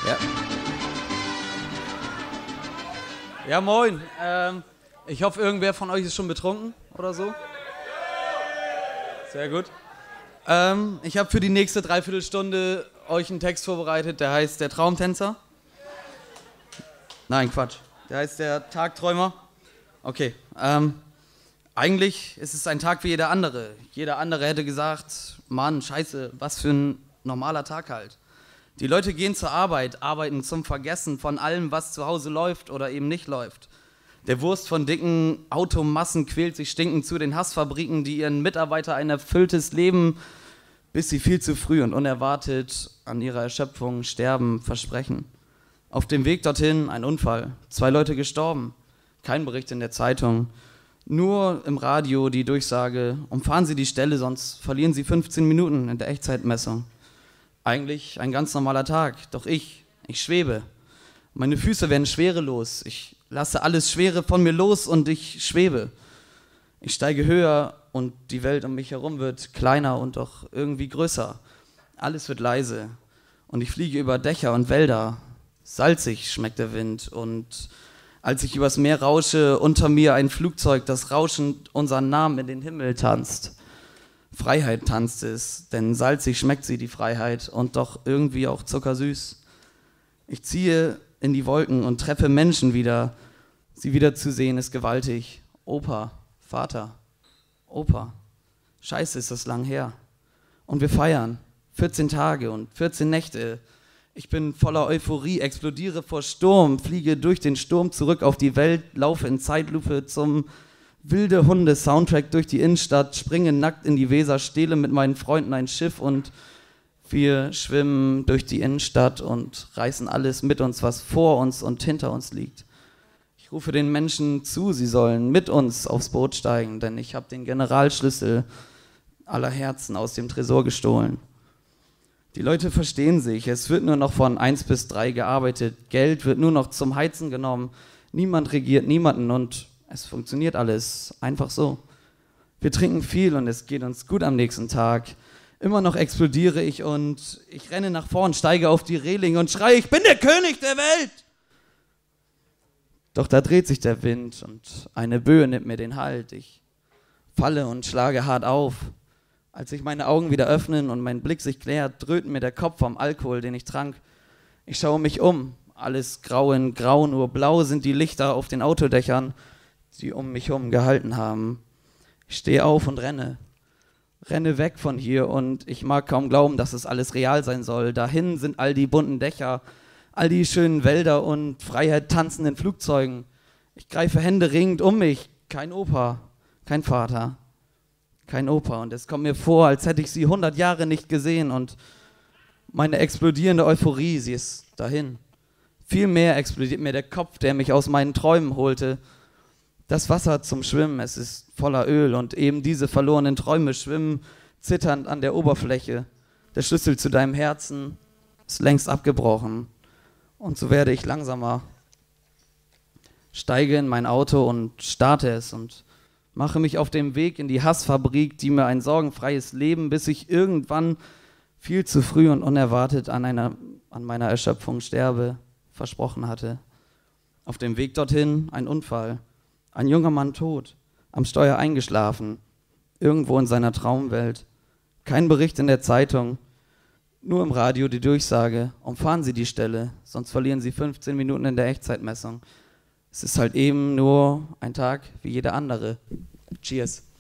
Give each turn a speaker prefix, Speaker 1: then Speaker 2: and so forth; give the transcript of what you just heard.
Speaker 1: Ja. Ja, moin. Ich hoffe, irgendwer von euch ist schon betrunken oder so. Sehr gut. Ich habe für die nächste Dreiviertelstunde euch einen Text vorbereitet, der heißt Der Traumtänzer. Nein, Quatsch. Der heißt Der Tagträumer. Okay. Eigentlich ist es ein Tag wie jeder andere. Jeder andere hätte gesagt, Mann, scheiße, was für ein normaler Tag halt. Die Leute gehen zur Arbeit, arbeiten zum Vergessen von allem, was zu Hause läuft oder eben nicht läuft. Der Wurst von dicken Automassen quält sich stinkend zu den Hassfabriken, die ihren Mitarbeiter ein erfülltes Leben, bis sie viel zu früh und unerwartet an ihrer Erschöpfung sterben, versprechen. Auf dem Weg dorthin ein Unfall, 2 Leute gestorben, kein Bericht in der Zeitung, nur im Radio die Durchsage, umfahren Sie die Stelle, sonst verlieren Sie 15 Minuten in der Echtzeitmessung. Eigentlich ein ganz normaler Tag, doch ich schwebe. Meine Füße werden schwerelos, ich lasse alles Schwere von mir los und ich schwebe. Ich steige höher und die Welt um mich herum wird kleiner und doch irgendwie größer. Alles wird leise und ich fliege über Dächer und Wälder. Salzig schmeckt der Wind und als ich übers Meer rausche, unter mir ein Flugzeug, das rauschend unseren Namen in den Himmel tanzt. Freiheit tanzt es, denn salzig schmeckt sie, die Freiheit, und doch irgendwie auch zuckersüß. Ich ziehe in die Wolken und treffe Menschen wieder. Sie wieder zu sehen ist gewaltig. Opa, Vater, Opa. Scheiße, ist das lang her. Und wir feiern. 14 Tage und 14 Nächte. Ich bin voller Euphorie, explodiere vor Sturm, fliege durch den Sturm zurück auf die Welt, laufe in Zeitlupe zum wilde Hunde-Soundtrack durch die Innenstadt, springe nackt in die Weser, stehle mit meinen Freunden ein Schiff und wir schwimmen durch die Innenstadt und reißen alles mit uns, was vor uns und hinter uns liegt. Ich rufe den Menschen zu, sie sollen mit uns aufs Boot steigen, denn ich habe den Generalschlüssel aller Herzen aus dem Tresor gestohlen. Die Leute verstehen sich, es wird nur noch von 1 bis 3 gearbeitet, Geld wird nur noch zum Heizen genommen, niemand regiert niemanden und es funktioniert alles einfach so. Wir trinken viel und es geht uns gut am nächsten Tag. Immer noch explodiere ich und ich renne nach vorn, steige auf die Reling und schreie, ich bin der König der Welt! Doch da dreht sich der Wind und eine Böe nimmt mir den Halt. Ich falle und schlage hart auf. Als sich meine Augen wieder öffnen und mein Blick sich klärt, dröhnt mir der Kopf vom Alkohol, den ich trank. Ich schaue mich um, alles grau in grau, nur blau sind die Lichter auf den Autodächern, die um mich herum gehalten haben. Ich stehe auf und renne weg von hier und ich mag kaum glauben, dass es alles real sein soll. Dahin sind all die bunten Dächer, all die schönen Wälder und Freiheit tanzenden Flugzeugen. Ich greife händeringend um mich, kein Opa, kein Vater. Kein Opa und es kommt mir vor, als hätte ich sie 100 Jahre nicht gesehen und meine explodierende Euphorie, sie ist dahin. Vielmehr explodiert mir der Kopf, der mich aus meinen Träumen holte. Das Wasser zum Schwimmen, es ist voller Öl und eben diese verlorenen Träume schwimmen zitternd an der Oberfläche. Der Schlüssel zu deinem Herzen ist längst abgebrochen und so werde ich langsamer. Steige in mein Auto und starte es und mache mich auf dem Weg in die Hassfabrik, die mir ein sorgenfreies Leben, bis ich irgendwann viel zu früh und unerwartet an meiner Erschöpfung sterbe, versprochen hatte. Auf dem Weg dorthin ein Unfall, ein junger Mann tot, am Steuer eingeschlafen, irgendwo in seiner Traumwelt. Kein Bericht in der Zeitung, nur im Radio die Durchsage, umfahren Sie die Stelle, sonst verlieren Sie 15 Minuten in der Echtzeitmessung. Es ist halt eben nur ein Tag wie jeder andere. Cheers.